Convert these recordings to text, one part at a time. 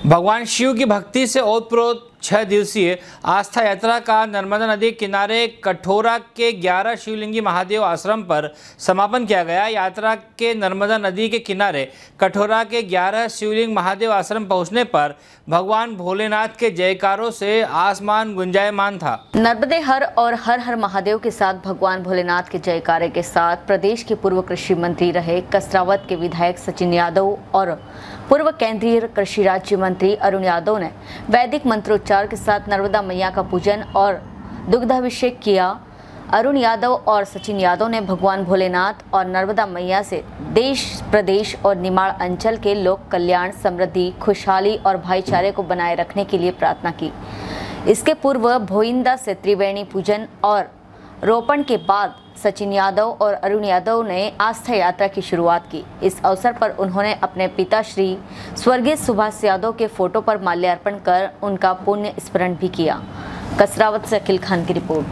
भगवान शिव की भक्ति से ओतप्रोत 6 दिवसीय आस्था यात्रा का नर्मदा नदी किनारे कठोरा के 11 शिवलिंगी महादेव आश्रम पर समापन किया गया। यात्रा के नर्मदा नदी के किनारे कठोरा के 11 शिवलिंग महादेव आश्रम पहुंचने पर भगवान भोलेनाथ के जयकारों से आसमान गुंजायमान था। नर्मदे हर और हर हर महादेव के साथ भगवान भोलेनाथ के जयकारे के साथ प्रदेश के पूर्व कृषि मंत्री रहे कसरावत के विधायक सचिन यादव और पूर्व केंद्रीय कृषि राज्य मंत्री अरुण यादव ने वैदिक मंत्रोच्चार के साथ नर्मदा मैया का पूजन और दुग्धाभिषेक किया। अरुण यादव और सचिन यादव ने भगवान भोलेनाथ और नर्मदा मैया से देश, प्रदेश और निमाड़ अंचल के लोक कल्याण, समृद्धि, खुशहाली और भाईचारे को बनाए रखने के लिए प्रार्थना की। इसके पूर्व भोइंदा से त्रिवेणी पूजन और रोपण के बाद सचिन यादव और अरुण यादव ने आस्था यात्रा की शुरुआत की। इस अवसर पर उन्होंने अपने पिता श्री स्वर्गीय सुभाष यादव के फोटो पर माल्यार्पण कर उनका पुण्य स्मरण भी किया। कसरावत से अखिल खान की रिपोर्ट।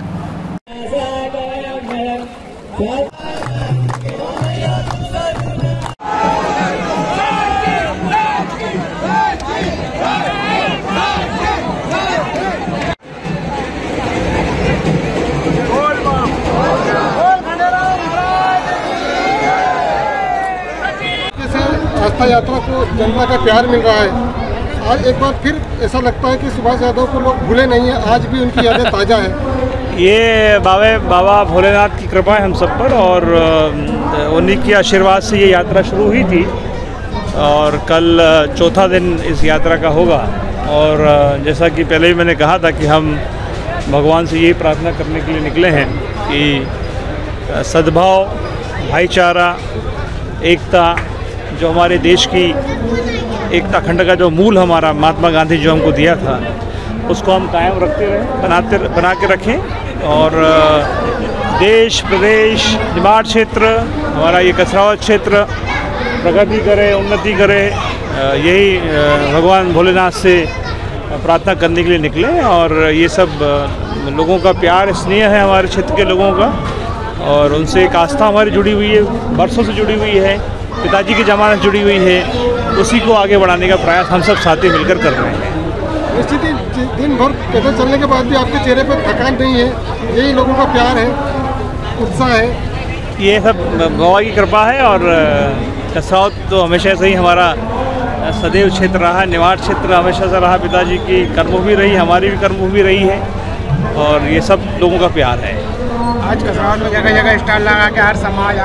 आस्था यात्रा को जनता का प्यार मिल रहा है। आज एक बार फिर ऐसा लगता है कि सुभाष यादव को लोग भूले नहीं हैं, आज भी उनकी यादें ताज़ा है। ये बाबा भोलेनाथ की कृपा है हम सब पर और उन्हीं के आशीर्वाद से ये यात्रा शुरू हुई थी और कल चौथा दिन इस यात्रा का होगा। और जैसा कि पहले ही मैंने कहा था कि हम भगवान से यही प्रार्थना करने के लिए निकले हैं कि सद्भाव, भाईचारा, एकता, जो हमारे देश की एकता खंड का जो मूल हमारा महात्मा गांधी जो हमको दिया था उसको हम कायम रखते रहें, बना के रखें और देश, प्रदेश, निमाड़ क्षेत्र, हमारा ये कसरावत क्षेत्र प्रगति करे, उन्नति करे, यही भगवान भोलेनाथ से प्रार्थना करने के लिए निकले। और ये सब लोगों का प्यार, स्नेह है हमारे क्षेत्र के लोगों का और उनसे एक आस्था हमारी जुड़ी हुई है, बरसों से जुड़ी हुई है, पिताजी की जमानत जुड़ी हुई है। उसी को आगे बढ़ाने का प्रयास हम सब साथी मिलकर कर रहे हैं। निश्चित ही दिन भर पैदल चलने के बाद भी आपके चेहरे पर थकान नहीं है, यही लोगों का प्यार है, उत्साह है। ये सब बाबा की कृपा है और कसरावत तो हमेशा से ही हमारा सदैव क्षेत्र रहा है, निवाड़ क्षेत्र हमेशा से रहा, पिताजी की कर्मभूमि रही, हमारी भी कर्मभूमि रही है और ये सब लोगों का प्यार है। आज कसरावत में जगह जगह स्टॉल लगा के हर समाज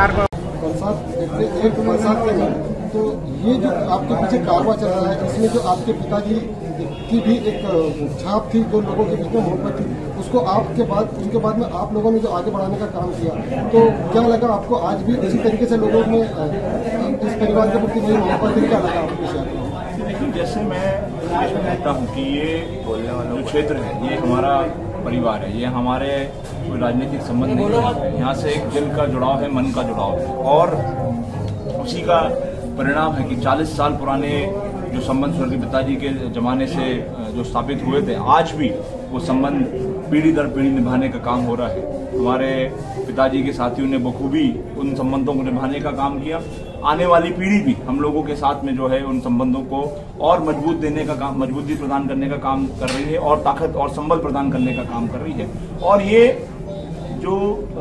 तो ये जो आपके पीछे कारवां चल रहा है, इसमें जो आपके पिताजी की भी एक छाप थी, जो लोगों के बीच में मोहब्बत थी, उसको आपके बाद उनके बाद में आप लोगों ने जो आगे बढ़ाने का काम किया, तो क्या लगा आपको आज भी उसी तरीके से लोगों में इस परिवार के प्रति वही मोहब्बत है? क्या लगा आपको? देखिए, जैसे मैं कहता हूँ कि ये जो क्षेत्र है ये हमारा परिवार है, ये हमारे कोई राजनीतिक संबंध नहीं है, यहाँ से एक दिल का जुड़ाव है, मन का जुड़ाव है और उसी का परिणाम है कि 40 साल पुराने जो संबंध स्वर्गीय पिताजी के जमाने से जो स्थापित हुए थे, आज भी वो संबंध पीढ़ी दर पीढ़ी निभाने का काम हो रहा है। हमारे पिताजी के साथियों ने बखूबी उन संबंधों को निभाने का काम किया। आने वाली पीढ़ी भी हम लोगों के साथ में जो है उन संबंधों को और मजबूत देने का काम, मजबूती प्रदान करने का काम कर रही है और ताकत और संबल प्रदान करने का काम कर रही है। और ये जो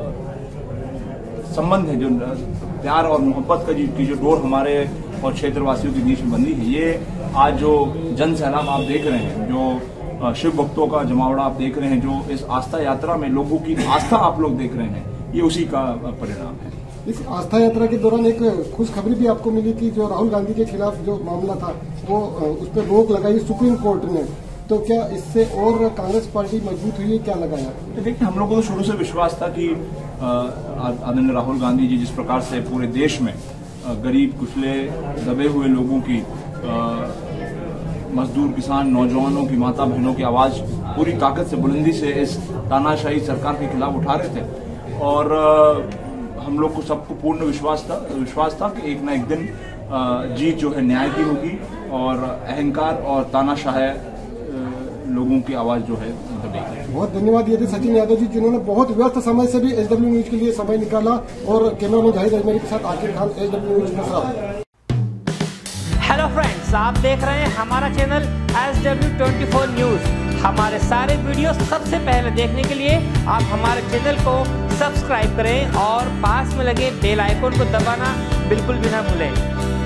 संबंध है, जो प्यार और मोहब्बत की जो डोर हमारे और क्षेत्रवासियों के बीच में बंधी है, ये आज जो जन सैलाब आप देख रहे हैं, जो शिव भक्तों का जमावड़ा आप देख रहे हैं, जो इस आस्था यात्रा में लोगों की आस्था आप लोग देख रहे हैं, ये उसी का परिणाम है। इस आस्था यात्रा के दौरान एक खुशखबरी भी आपको मिली थी, जो राहुल गांधी के खिलाफ जो मामला था वो उस पर रोक लगाई सुप्रीम कोर्ट ने, तो क्या इससे और कांग्रेस पार्टी मजबूत हुई है? क्या लगाया? देखिए, हम लोगों को शुरू से विश्वास था कि आदरणीय राहुल गांधी जी जिस प्रकार से पूरे देश में गरीब, कुचले, दबे हुए लोगों की, मजदूर, किसान, नौजवानों की, माता बहनों की आवाज पूरी ताकत से, बुलंदी से इस तानाशाही सरकार के खिलाफ उठा रहे थे और हम लोग को सबको पूर्ण विश्वास था कि एक न एक दिन जीत जो है न्याय की होगी और अहंकार और तानाशाह लोगों की आवाज जो है दबेगी। बहुत धन्यवाद दिए थे सचिन यादव जी, जिन्होंने बहुत व्यस्त समय से भी एसडब्ल्यू न्यूज के लिए समय निकाला। और कैमरामैन जाहिद अजमेरी के साथ Aqib Khan, SW news. Hello friends, बस आप देख रहे हैं हमारा चैनल SW24 न्यूज़। हमारे सारे वीडियो सबसे पहले देखने के लिए आप हमारे चैनल को सब्सक्राइब करें और पास में लगे बेल आइकन को दबाना बिल्कुल भी ना भूलें।